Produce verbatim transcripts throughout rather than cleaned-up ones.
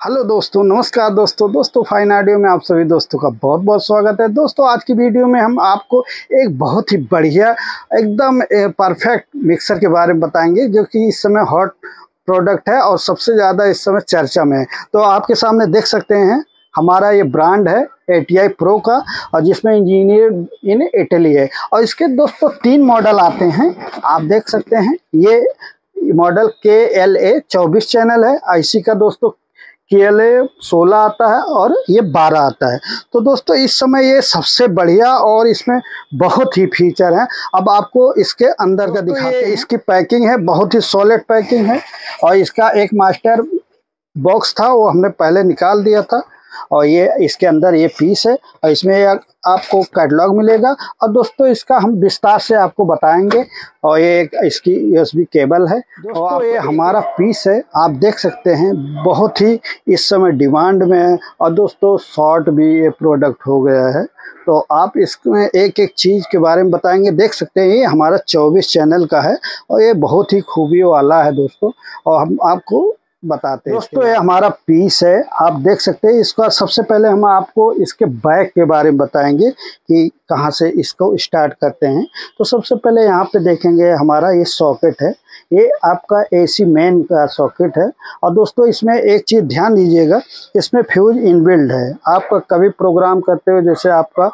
Hello दोस्तों, नमस्कार दोस्तों दोस्तों फाइन ऑडियो में आप सभी दोस्तों का बहुत बहुत स्वागत है। दोस्तों आज की वीडियो में हम आपको एक बहुत ही बढ़िया एकदम परफेक्ट मिक्सर के बारे में बताएंगे, जो कि इस समय हॉट प्रोडक्ट है और सबसे ज़्यादा इस समय चर्चा में है। तो आपके सामने देख सकते हैं हमारा ये ब्रांड है ए टी आई प्रो का, और जिसमें इंजीनियर इन इटली है। और इसके दोस्तों तीन मॉडल आते हैं, आप देख सकते हैं। ये मॉडल के एल ए चौबीस चैनल है, आईसी का दोस्तों के एल ए सोलह आता है और ये बारह आता है। तो दोस्तों इस समय ये सबसे बढ़िया और इसमें बहुत ही फीचर हैं। अब आपको इसके अंदर का दिखाते हैं। इसकी पैकिंग है, बहुत ही सॉलिड पैकिंग है। और इसका एक मास्टर बॉक्स था, वो हमने पहले निकाल दिया था। और ये इसके अंदर ये पीस है, और इसमें आपको कैटलॉग मिलेगा। और दोस्तों इसका हम विस्तार से आपको बताएंगे। और ये एक इसकी यू एस बी केबल है। दोस्तों ये हमारा पीस है, आप देख सकते हैं, बहुत ही इस समय डिमांड में है। और दोस्तों शॉर्ट भी ये प्रोडक्ट हो गया है। तो आप इसमें एक एक चीज़ के बारे में बताएंगे। देख सकते हैं ये हमारा चौबीस चैनल का है, और ये बहुत ही खूबियों वाला है दोस्तों। और हम आपको बताते हैं दोस्तों, ये हमारा पीस है, आप देख सकते हैं। इसका सबसे पहले हम आपको इसके बैक के बारे में बताएंगे कि कहाँ से इसको स्टार्ट करते हैं। तो सबसे पहले यहाँ पे देखेंगे हमारा ये सॉकेट है, ये आपका एसी मेन का सॉकेट है। और दोस्तों इसमें एक चीज़ ध्यान दीजिएगा, इसमें फ्यूज इनबिल्ड है। आपका कभी प्रोग्राम करते हुए जैसे आपका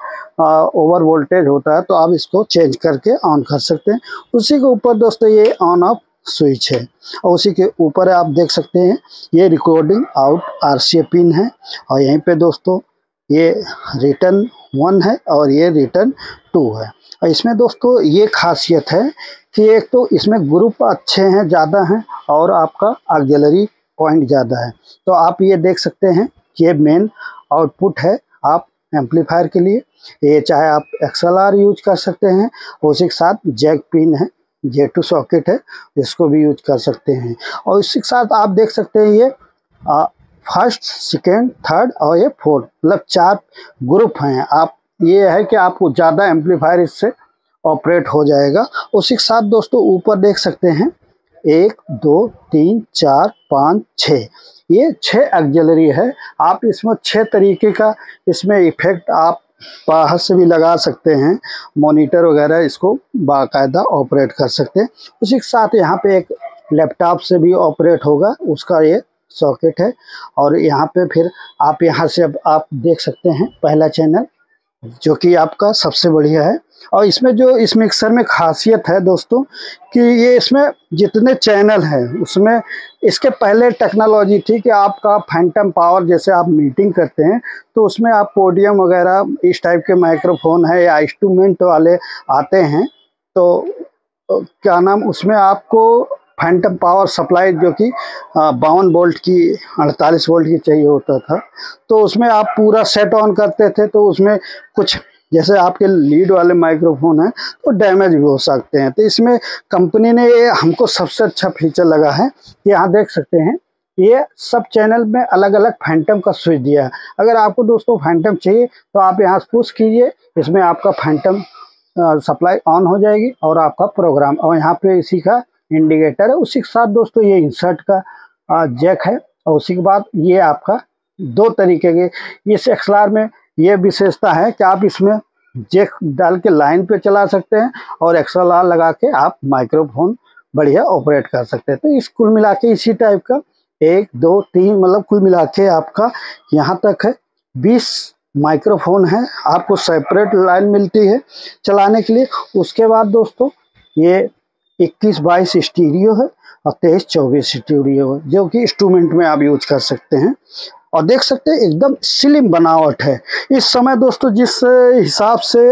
ओवर वोल्टेज होता है, तो आप इसको चेंज करके ऑन कर सकते हैं। उसी के ऊपर दोस्तों ये ऑन ऑफ स्विच है, और उसी के ऊपर आप देख सकते हैं ये recording out R C A pin है। और यहीं पे दोस्तों ये रिटर्न वन है और ये रिटर्न टू है। और इसमें दोस्तों ये खासियत है कि एक तो इसमें ग्रुप अच्छे हैं, ज़्यादा हैं, और आपका ऑक्सिलरी पॉइंट ज़्यादा है। तो आप ये देख सकते हैं कि ये मेन आउटपुट है आप एम्पलीफायर के लिए। ये चाहे आप एक्स एल आर यूज कर सकते हैं, उसी के साथ जैक पिन है, जे टू सॉकेट है, इसको भी यूज कर सकते हैं। और इसी के साथ आप देख सकते हैं ये आ, फर्स्ट सेकेंड थर्ड और ये फोर्थ, मतलब चार ग्रुप हैं। आप ये है कि आपको ज़्यादा एम्पलीफायर इससे ऑपरेट हो जाएगा। उसी के साथ दोस्तों ऊपर देख सकते हैं एक दो तीन चार पाँच छः, ये छः ऑक्सिलरी है। आप इसमें छः तरीके का इसमें इफेक्ट आप बाहर से भी लगा सकते हैं, मॉनिटर वगैरह इसको बाकायदा ऑपरेट कर सकते हैं। उसी के साथ यहाँ पे एक लैपटॉप से भी ऑपरेट होगा, उसका ये सॉकेट है। और यहाँ पे फिर आप यहाँ से अब आप देख सकते हैं पहला चैनल, जो कि आपका सबसे बढ़िया है। और इसमें जो इस मिक्सर में खासियत है दोस्तों कि ये इसमें जितने चैनल हैं उसमें इसके पहले टेक्नोलॉजी थी कि आपका फैंटम पावर, जैसे आप मीटिंग करते हैं तो उसमें आप पोडियम वगैरह इस टाइप के माइक्रोफोन है या इंस्ट्रूमेंट वाले आते हैं, तो क्या नाम उसमें आपको फैंटम पावर सप्लाई जो कि बावन वोल्ट की अड़तालीस वोल्ट की चाहिए होता था। तो उसमें आप पूरा सेट ऑन करते थे, तो उसमें कुछ जैसे आपके लीड वाले माइक्रोफोन हैं तो डैमेज भी हो सकते हैं। तो इसमें कंपनी ने ये हमको सबसे अच्छा फीचर लगा है कि यहाँ देख सकते हैं ये सब चैनल में अलग अलग फैंटम का स्विच दिया है। अगर आपको दोस्तों फैंटम चाहिए तो आप यहाँ पुश कीजिए, इसमें आपका फैंटम सप्लाई ऑन हो जाएगी और आपका प्रोग्राम। और यहाँ पे इसी का इंडिकेटर है। उसी के साथ दोस्तों ये इंसर्ट का जैक है। और उसी के बाद ये आपका दो तरीके के इस एक्स एल आर में ये विशेषता है कि आप इसमें जैक डाल के लाइन पे चला सकते हैं और एक्स एल आर लगा के आप माइक्रोफोन बढ़िया ऑपरेट कर सकते हैं। तो इस कुल मिला के इसी टाइप का एक दो तीन मतलब कुल मिला के आपका यहाँ तक है बीस माइक्रोफोन है। आपको सेपरेट लाइन मिलती है चलाने के लिए। उसके बाद दोस्तों ये इक्कीस बाईस स्टीरियो है और तेईस चौबीस स्टीरियो है, जो कि इंस्ट्रूमेंट में आप यूज कर सकते हैं। और देख सकते हैं एकदम स्लिम बनावट है इस समय दोस्तों। जिस हिसाब से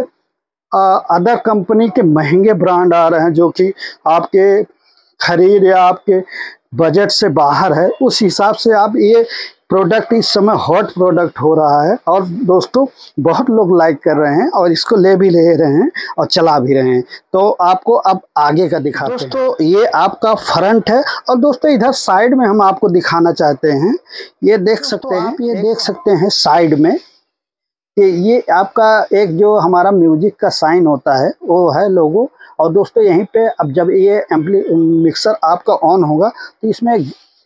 अदर कंपनी के महंगे ब्रांड आ रहे हैं, जो कि आपके खरीद या आपके बजट से बाहर है, उस हिसाब से आप ये प्रोडक्ट इस समय हॉट प्रोडक्ट हो रहा है। और दोस्तों बहुत लोग लाइक कर रहे हैं और इसको ले भी ले रहे हैं और चला भी रहे हैं। तो आपको अब आगे का दिखाते हैं। दोस्तों ये आपका फ्रंट है, और दोस्तों इधर साइड में हम आपको दिखाना चाहते हैं। ये देख सकते हैं, ये देख सकते हैं साइड में कि ये आपका एक जो हमारा म्यूजिक का साइन होता है वो है लोगो। और दोस्तों यहीं पे अब जब ये एम्पली मिक्सर आपका ऑन होगा तो इसमें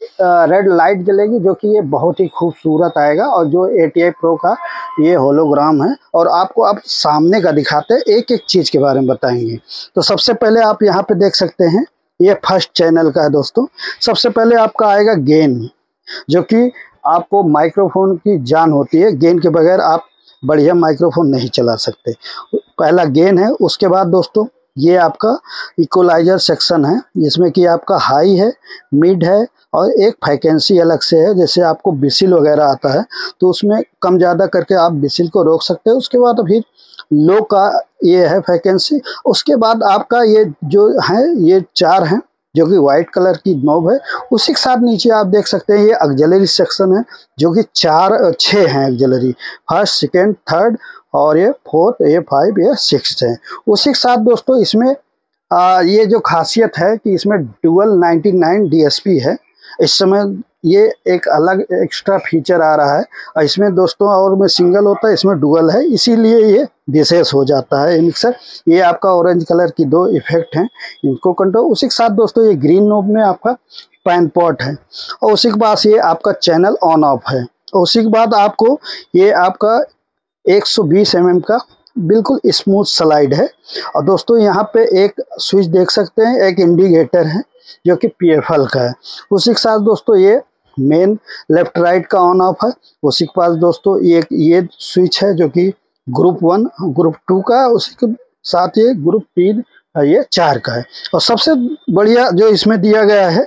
रेड लाइट जलेगी, जो कि ये बहुत ही खूबसूरत आएगा। और जो ए टी आई प्रो का ये होलोग्राम है। और आपको अब सामने का दिखाते हैं, एक एक चीज़ के बारे में बताएंगे। तो सबसे पहले आप यहाँ पे देख सकते हैं, ये फर्स्ट चैनल का है दोस्तों। सबसे पहले आपका आएगा गेन, जो कि आपको माइक्रोफोन की जान होती है। गेन के बगैर आप बढ़िया माइक्रोफोन नहीं चला सकते। पहला गेन है। उसके बाद दोस्तों ये आपका इक्वलाइजर सेक्शन है, जिसमें कि आपका हाई है, मिड है और एक फ्रीक्वेंसी अलग से है। जैसे आपको बिसिल वगैरह आता है तो उसमें कम ज़्यादा करके आप बिसिल को रोक सकते हो। उसके बाद फिर लो का ये है फ्रीक्वेंसी। उसके बाद आपका ये जो है, ये चार हैं, जो कि वाइट कलर की नॉब है। उसी के साथ नीचे आप देख सकते हैं ये ऑक्सिलरी सेक्शन है, जो कि चार छः हैं ऑक्सिलरी, फर्स्ट सेकेंड थर्ड और ये फोर्थ, ये फाइव, ये सिक्स है। उसी के साथ दोस्तों इसमें आ, ये जो खासियत है कि इसमें dual ninety nine D S P है। इस समय ये एक अलग एक्स्ट्रा फीचर आ रहा है। और इसमें दोस्तों और में सिंगल होता है, इसमें डुअल है, इसीलिए ये विशेष हो जाता है मिक्सर। ये आपका ऑरेंज कलर की दो इफेक्ट हैं, इनको कंट्रोल। उसी के साथ दोस्तों ये ग्रीन नोब में आपका पैन पॉट है। और उसी के पास ये आपका चैनल ऑन ऑफ है। और उसी के बाद आपको ये आपका एक सौ बीस एम एम का बिल्कुल स्मूथ स्लाइड है। और दोस्तों यहाँ पे एक स्विच देख सकते हैं, एक इंडिकेटर है जो कि पी एफ एल का है। उसी के साथ दोस्तों ये मेन लेफ्ट राइट का ऑन ऑफ है। उसी के पास दोस्तों ये ये स्विच है जो कि ग्रुप वन ग्रुप टू का है। उसी के साथ ये ग्रुप तीन ये चार का है। और सबसे बढ़िया जो इसमें दिया गया है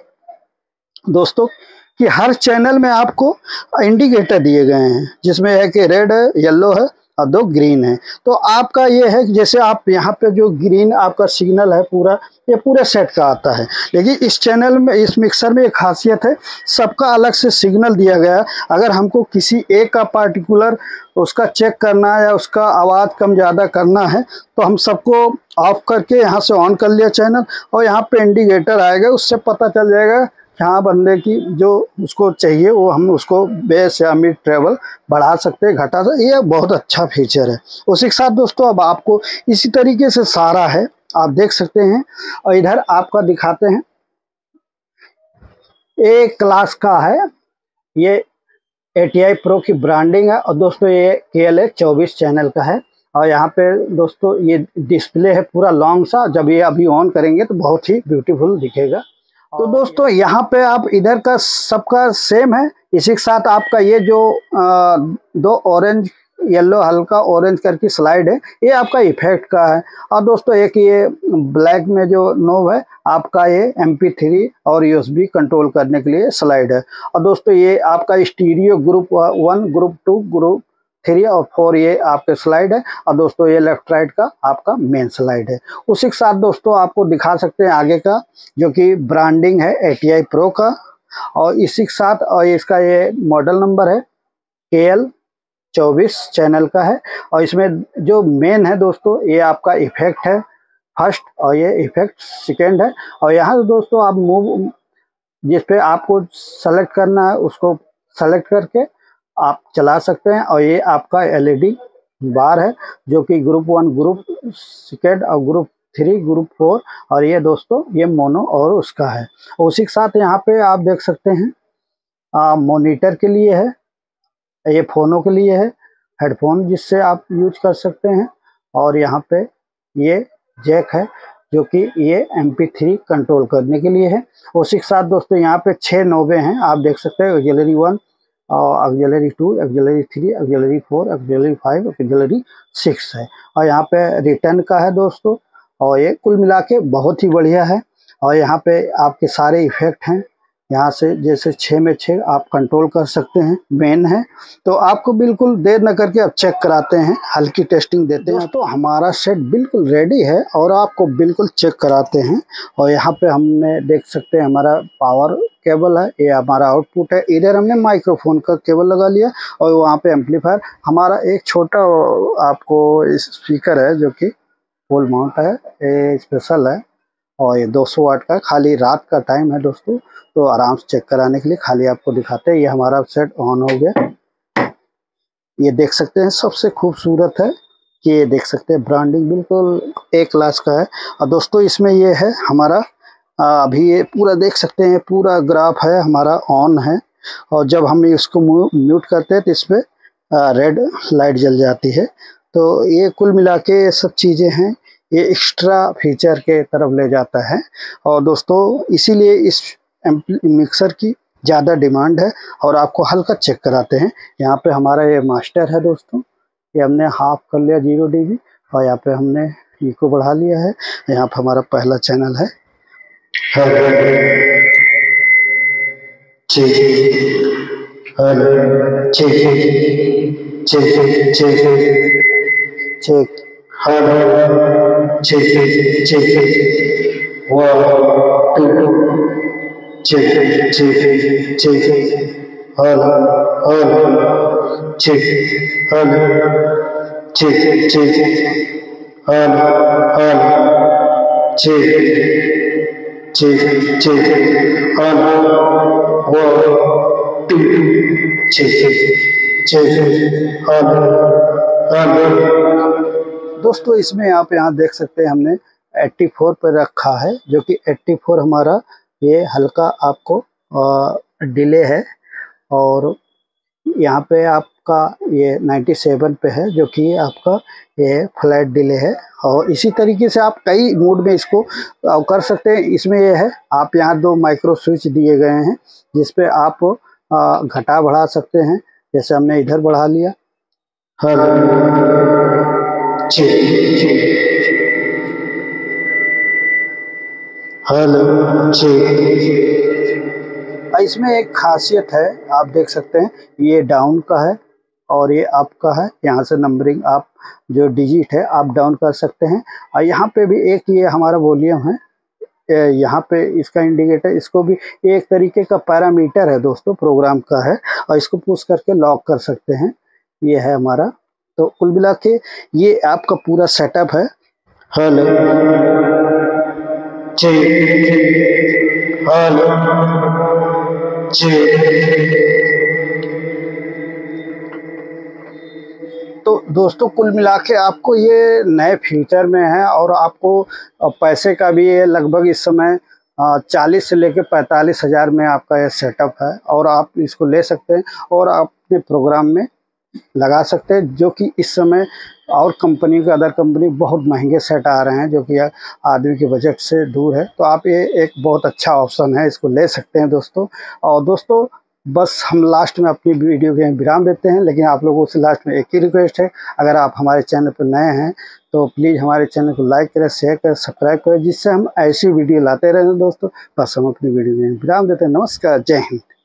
दोस्तों कि हर चैनल में आपको इंडिकेटर दिए गए हैं, जिसमें है कि रेड है, येलो है और दो ग्रीन है। तो आपका ये है कि जैसे आप यहाँ पे जो ग्रीन आपका सिग्नल है पूरा, ये पूरे सेट का आता है। लेकिन इस चैनल में, इस मिक्सर में एक खासियत है, सबका अलग से सिग्नल दिया गया है। अगर हमको किसी एक का पार्टिकुलर उसका चेक करना है या उसका आवाज़ कम ज़्यादा करना है, तो हम सबको ऑफ करके यहाँ से ऑन कर लिया चैनल, और यहाँ पे इंडिकेटर आएगा, उससे पता चल जाएगा यहाँ बंदे की जो उसको चाहिए वो हम उसको बेस या मिड ट्रेवल बढ़ा सकते हैं, घटा सकते। ये बहुत अच्छा फीचर है। उसी के साथ दोस्तों अब आपको इसी तरीके से सारा है, आप देख सकते हैं। और इधर आपका दिखाते हैं, ए क्लास का है, ये ए टी आई प्रो की ब्रांडिंग है। और दोस्तों ये के एल ए चौबीस चैनल का है। और यहाँ पे दोस्तों ये डिस्प्ले है पूरा लॉन्ग सा, जब ये अभी ऑन करेंगे तो बहुत ही ब्यूटीफुल दिखेगा। तो दोस्तों यहाँ पे आप इधर का सबका सेम है। इसी के साथ आपका ये जो आ, दो ऑरेंज येलो हल्का ऑरेंज करके स्लाइड है, ये आपका इफेक्ट का है। और दोस्तों एक ये ब्लैक में जो नोब है आपका, ये एम पी थ्री और यू एस बी कंट्रोल करने के लिए स्लाइड है। और दोस्तों ये आपका stereo group one group two group three और फोर ये आपके स्लाइड है। और दोस्तों ये लेफ्ट राइट का आपका मेन स्लाइड है। उसी के साथ दोस्तों आपको दिखा सकते हैं आगे का, जो कि ब्रांडिंग है ए टी आई प्रो का। और इसी के साथ और इसका ये मॉडल नंबर है के एल चौबीस चैनल का है। और इसमें जो मेन है दोस्तों, ये आपका इफेक्ट है फर्स्ट और ये इफेक्ट सेकेंड है। और यहाँ दोस्तों आप मूव, जिस पे आपको सेलेक्ट करना है उसको सेलेक्ट करके आप चला सकते हैं। और ये आपका एल ई डी बार है, जो कि ग्रुप वन ग्रुप सेकेंड और ग्रुप थ्री ग्रुप फोर। और ये दोस्तों ये मोनो और उसका है। उसी के साथ यहाँ पे आप देख सकते हैं आ, मॉनिटर के लिए है, ये फ़ोनों के लिए है, हेडफोन जिससे आप यूज कर सकते हैं। और यहाँ पे ये जैक है, जो कि ये एम पी थ्री कंट्रोल करने के लिए है। उसी के साथ दोस्तों यहाँ पे छः नोबे हैं, आप देख सकते हैं। ऑक्सिलरी वन और auxiliary two, auxiliary three, auxiliary four, auxiliary five, auxiliary six है। और यहाँ पे रिटर्न का है दोस्तों। और ये कुल मिला के बहुत ही बढ़िया है। और यहाँ पे आपके सारे इफेक्ट हैं, यहाँ से जैसे छः में छः आप कंट्रोल कर सकते हैं, मेन है। तो आपको बिल्कुल देर न करके अब चेक कराते हैं, हल्की टेस्टिंग देते हैं। तो हमारा सेट बिल्कुल रेडी है और आपको बिल्कुल चेक कराते हैं। और यहाँ पे हमने देख सकते हैं हमारा पावर केबल है, ये हमारा आउटपुट है। इधर हमने माइक्रोफोन का केबल लगा लिया और वहाँ पे एम्पलीफायर। हमारा एक छोटा आपको स्पीकर है जो कि फुल माउंट है, ये स्पेशल है। और ये दो सौ वाट का, खाली रात का टाइम है दोस्तों, तो आराम से चेक कराने के लिए खाली आपको दिखाते हैं। ये हमारा सेट ऑन हो गया, ये देख सकते हैं। सबसे खूबसूरत है कि ये देख सकते हैं ब्रांडिंग बिल्कुल एक क्लास का है। और दोस्तों इसमें ये है हमारा आ, अभी ये पूरा देख सकते हैं, पूरा ग्राफ है हमारा ऑन है, और जब हम इसको म्यूट करते हैं तो इस पर रेड लाइट जल जाती है। तो ये कुल मिला के ये सब चीज़ें हैं, ये एक्स्ट्रा फीचर के तरफ ले जाता है। और दोस्तों इसीलिए इस मिक्सर की ज़्यादा डिमांड है। और आपको हल्का चेक कराते हैं। यहाँ पे हमारा ये मास्टर है दोस्तों, ये हमने हाफ कर लिया जीरो डी बी, और यहाँ पे हमने इको बढ़ा लिया है। यहाँ पे हमारा पहला चैनल है, check hello check check check check hello check check one two check check check hello hello check hello check check hello hello check check check hello one two check check hello hello. दोस्तों इसमें आप यहाँ देख सकते हैं हमने चौरासी पर रखा है, जो कि चौरासी हमारा ये हल्का आपको डिले है। और यहाँ पे आपका ये सत्तानवे पे है, जो कि आपका ये फ्लैट डिले है। और इसी तरीके से आप कई मोड में इसको कर सकते हैं। इसमें ये है, आप यहाँ दो माइक्रो स्विच दिए गए हैं, जिस पे आप घटा बढ़ा सकते हैं। जैसे हमने इधर बढ़ा लिया, हेलो हेलो चेक। इसमें एक खासियत है, आप देख सकते हैं, ये डाउन का है और ये अप का है। यहाँ से नंबरिंग आप जो डिजिट है आप डाउन कर सकते हैं। और यहाँ पे भी एक ये हमारा वॉल्यूम है, यहाँ पे इसका इंडिकेटर, इसको भी एक तरीके का पैरामीटर है दोस्तों, प्रोग्राम का है। और इसको पुश करके लॉक कर सकते हैं। ये है हमारा। तो कुल मिला के ये आपका पूरा सेटअप है। हेलो हेलो तो दोस्तों कुल मिला के आपको ये नए फीचर में है। और आपको पैसे का भी ये लगभग इस समय चालीस से लेकर पैंतालीस हज़ार में आपका ये सेटअप है। और आप इसको ले सकते हैं और अपने प्रोग्राम में लगा सकते हैं, जो कि इस समय और कंपनी के अदर कंपनी बहुत महंगे सेट आ रहे हैं, जो कि आदमी के बजट से दूर है। तो आप ये एक बहुत अच्छा ऑप्शन है, इसको ले सकते हैं दोस्तों। और दोस्तों बस हम लास्ट में अपनी वीडियो के विराम देते हैं, लेकिन आप लोगों से लास्ट में एक ही रिक्वेस्ट है, अगर आप हमारे चैनल पर नए हैं तो प्लीज़ हमारे चैनल को लाइक करें, शेयर करें, सब्सक्राइब करें, जिससे हम ऐसी वीडियो लाते रहें दोस्तों। बस हम अपनी वीडियो में विराम देते हैं। नमस्कार, जय हिंद।